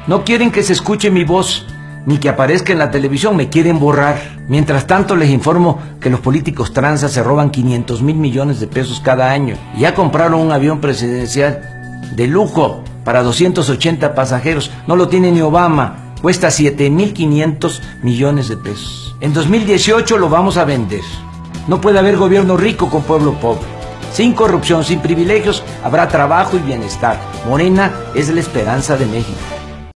No quieren que se escuche mi voz, ni que aparezca en la televisión, me quieren borrar. Mientras tanto les informo que los políticos tranzas se roban 500,000 millones de pesos cada año. Y ya compraron un avión presidencial de lujo para 280 pasajeros. No lo tiene ni Obama. Cuesta 7,500 millones de pesos. En 2018 lo vamos a vender. No puede haber gobierno rico con pueblo pobre. Sin corrupción, sin privilegios, habrá trabajo y bienestar. Morena es la esperanza de México.